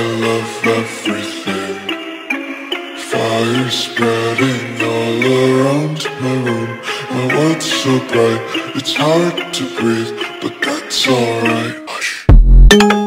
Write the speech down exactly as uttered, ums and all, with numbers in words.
love everything. Fire spreading all around my room. My world's so bright, it's hard to breathe, but that's alright. Hush.